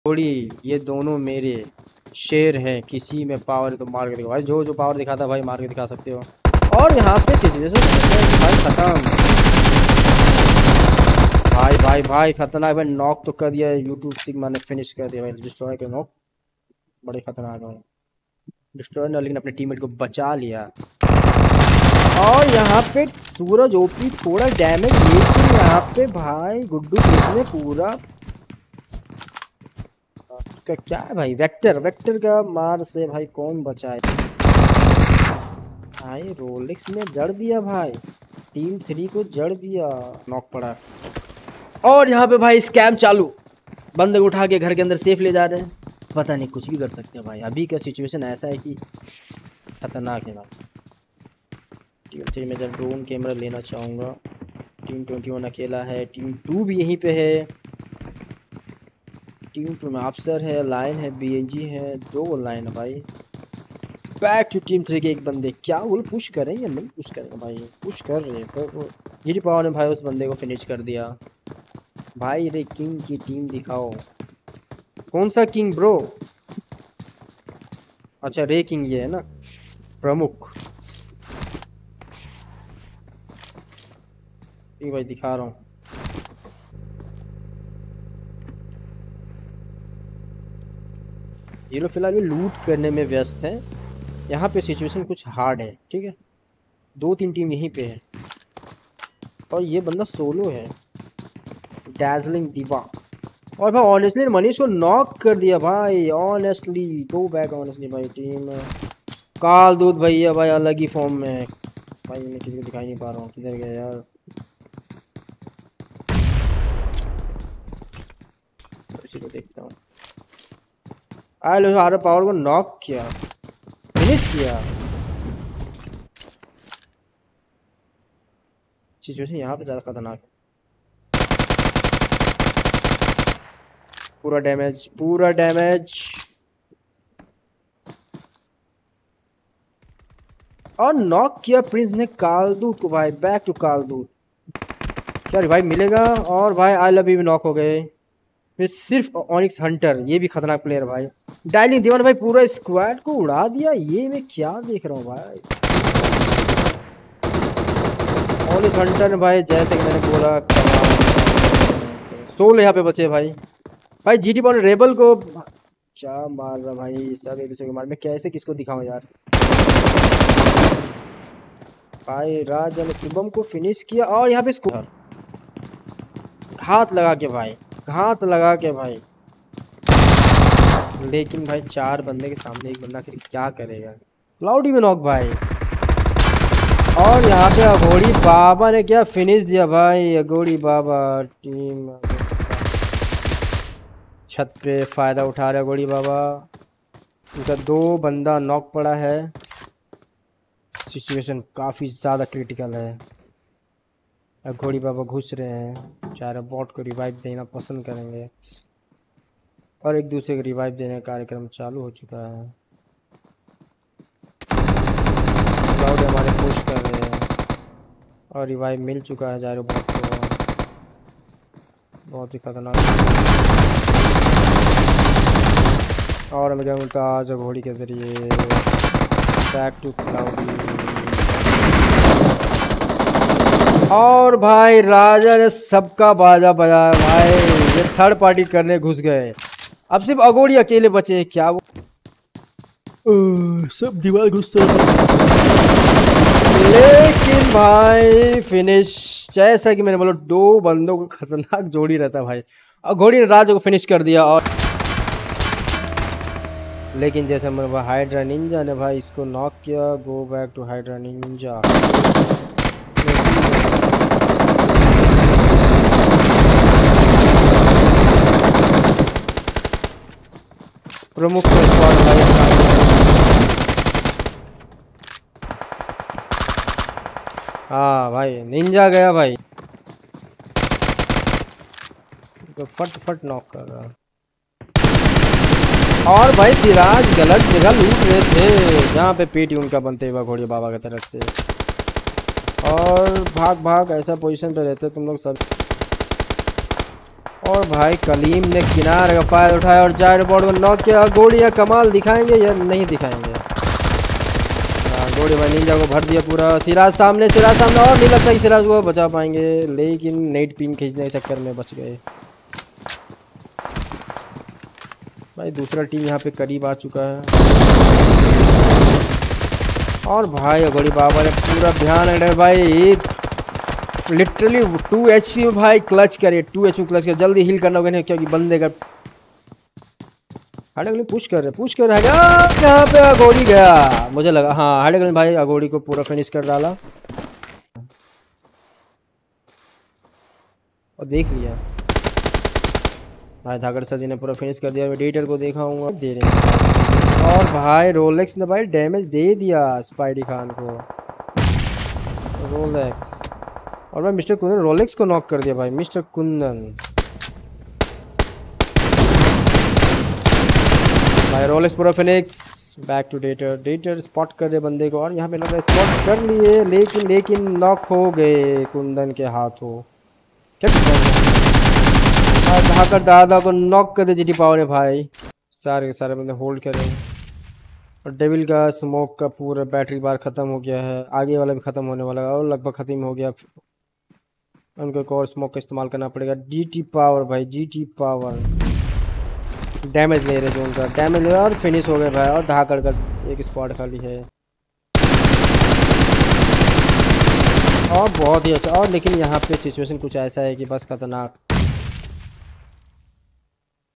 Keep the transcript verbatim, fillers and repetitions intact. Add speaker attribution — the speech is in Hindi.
Speaker 1: घोड़ी ये दोनों मेरे शेर हैं, किसी में पावर तो मार के दिखा भाई। जो जो पावर दिखाता भाई मार के दिखा सकते हो। और यहाँ पे सिचुएशन भाई खत्म। भाई भाई भाई खतरनाक भाई, नॉक तो कर दिया यूट्यूब सिग्मा ने, फिनिश कर दिया भाई डिस्ट्रॉय के नॉक। बड़े खतरनाक है डिस्ट्रॉय ने, लेकिन अपने टीममेट को बचा लिया। और यहाँ पे सूरज ओपी थोड़ा डैमेज, लेकिन यहाँ पे भाई गुड्डू ने पूरा उसका क्या है भाई, वेक्टर वेक्टर का मार से भाई कौन बचा है भाई। रोलेक्स ने जड़ दिया भाई, टीम थ्री को जड़ दिया, नॉक पड़ा। और यहाँ पे भाई स्कैम चालू, बंदे को उठा के घर के अंदर सेफ ले जा रहे हैं। पता नहीं कुछ भी कर सकते हैं भाई, अभी का सिचुएशन ऐसा है कि खतरनाक है भाई। टीम थ्री में जब ड्रोन कैमरा लेना चाहूँगा। टीम ट्वेंटी वन अकेला है, टीम टू भी यहीं पे है। टीम टू में अफसर है, लाइन है, बीएनजी है, दो लाइन है भाई। बैक टू टीम थ्री के एक बंदे, क्या वो पुश करें या नहीं पुश करेंगे भाई, पुश कर रहे हैं पर जीटी पावर ने भाई उस बंदे को फिनिश कर दिया भाई। रे किंग की टीम दिखाओ, कौन सा किंग ब्रो? अच्छा रे किंग ये है ना प्रमुख। ठीक भाई दिखा रहा हूँ। ये लोग फिलहाल भी लूट करने में व्यस्त हैं। यहाँ पे सिचुएशन कुछ हार्ड है, ठीक है। दो तीन टीम यहीं पे है और ये बंदा सोलो है, डैजलिंग दीवा। और भाई ऑनेस्टली मनीष को नॉक कर दिया भाई, ऑनेस्टली गो बैक ऑनेस्टली भाई। टीम काल दूध भैया भाई अलग ही फॉर्म में है भाई, मैं किसी को दिखाई नहीं पा रहा हूँ, किधर गया यार। इसी को देखता हूँ। आ लो आर पावर को नॉक किया, फिनिश किया। सिचुएशन यहाँ पे ज़्यादा खतरनाक है। पूरा डैमेज पूरा डैमेज और नॉक किया प्रिंस ने कालदूत को भाई। बैक टू कालदूत, क्या रिवाइव मिलेगा? और भाई आई लव यू भी नॉक हो गए। फिर सिर्फ ऑनिक्स हंटर, ये भी खतरनाक प्लेयर भाई। डायलिंग दीवान भाई पूरा स्क्वाड को उड़ा दिया। ये मैं क्या देख रहा हूँ भाई, ऑनिक्स हंटर ने भाई जैसे कि मैंने बोला सोल यहाँ पे बचे भाई। भाई जीटी बॉन रेबल को क्या मार रहा भाई, सब एक दूसरे को मार। मैं कैसे किसको दिखाऊं यार। भाई राज ने शुभम को फिनिश किया और यहाँ पे स्कोर हाथ लगा के भाई, हाथ लगा के भाई। लेकिन भाई चार बंदे के सामने एक बंदा फिर क्या करेगा। क्लाउडी में नॉक भाई। और यहाँ पे अघोड़ी बाबा ने क्या फिनिश दिया भाई। अघोड़ी बाबा टीम छत पे फायदा उठा रहा है अघोड़ी बाबा। उनका दो बंदा नॉक पड़ा है। सिचुएशन काफ़ी ज़्यादा क्रिटिकल है। अघोड़ी बाबा घुस रहे हैं, चाहे बॉट को रिवाइव देना पसंद करेंगे और एक दूसरे को रिवाइव देने का कार्यक्रम चालू हो चुका है। क्लाउड हमारे पुश कर रहे हैं और रिवाइव मिल चुका है जायरो बॉट को। बहुत ही खतरनाक। और मैं जाऊँगा आज घोड़ी के जरिए बैक टू क्लाउडी। और भाई राजा ने सबका बाजा बजाया भाई। ये थर्ड पार्टी करने घुस गए, अब सिर्फ अघोड़ी अकेले बचे हैं। क्या वो सब दीवार घुसते, लेकिन भाई फिनिश जैसा कि मैंने बोला दो बंदों को खतरनाक जोड़ी रहता भाई। अघोड़ी ने राजा को फिनिश कर दिया। और लेकिन जैसे मैंने हाइड्रा निंजा ने भाई इसको नॉक किया। Go back to Hydra ninja. प्रमुख हाँ भाई निंजा गया भाई, तो फट फट नॉक कर रहा। और भाई सिराज गलत जगह लूट रहे थे जहाँ पे पेटी उनका बनते हुआ घोड़ी बाबा की तरफ से। और भाग भाग ऐसा पोजीशन पे रहते तुम लोग सब। और भाई कलीम ने किनारे का फायर उठाया और जायड बॉर्ड को नॉक किया। गोड़ियाँ कमाल दिखाएंगे या नहीं दिखाएंगे? हाँ गोड़ी भाई निंजा को भर दिया पूरा। सिराज सामने, सिराज सामने, और नहीं लगता कि सिराज को बचा पाएंगे, लेकिन नेट पिंग खींचने के चक्कर में बच गए। भाई दूसरा टीम यहाँ पे करीब आ चुका है और भाई गोड़ी बाबा ने पूरा ध्यान रखा भाई। लिटरली टू एच पी में भाई क्लच करे, टू एच पी क्लच कर, जल्दी हील करना होगा क्योंकि बंदे का हाइड पुश कर रहे पुश कर रहा है। यहाँ पे अगोड़ी गया, मुझे लगा हाँ हाइड भाई अगोड़ी को पूरा फिनिश कर डाला और देख लिया भाई धाकड़ सर जी ने पूरा फिनिश कर दिया। एडिटर को देखा हूँ दे रहे हैं और भाई रोलेक्स ने भाई डैमेज दे दिया स्पाइडी खान को। रोलेक्स और भाई मिस्टर कुंदन रोलेक्स को नॉक कर दिया भाई मिस्टर कुंदन। भाई रोलेक्स पूरा फिनिक्स। बैक टू डेटर, डेटर स्पॉट कर रहे बंदे को और यहाँ पे लग रहा है स्पॉट कर लिए, लेकिन लेकिन नॉक हो गए कुंदन के हाथों। क्या धाकर दादा को नॉक कर दे जीटी पावर ने भाई। सारे के सारे बंदे होल्ड कर रहे हैं और डेविल का स्मोक का पूरा बैटरी बार ख़त्म हो गया है, आगे वाला भी ख़त्म होने वाला है और लगभग ख़त्म हो गया। उनको एक और स्मोक का इस्तेमाल करना पड़ेगा। जीटी पावर भाई, जीटी पावर डैमेज ले रहे जो उनका डैमेज ले और फिनिश हो गए भाई। और धाकड़ का एक स्क्वाड खाली है और बहुत ही अच्छा। और लेकिन यहाँ पे सिचुएशन कुछ ऐसा है कि बस खतरनाक।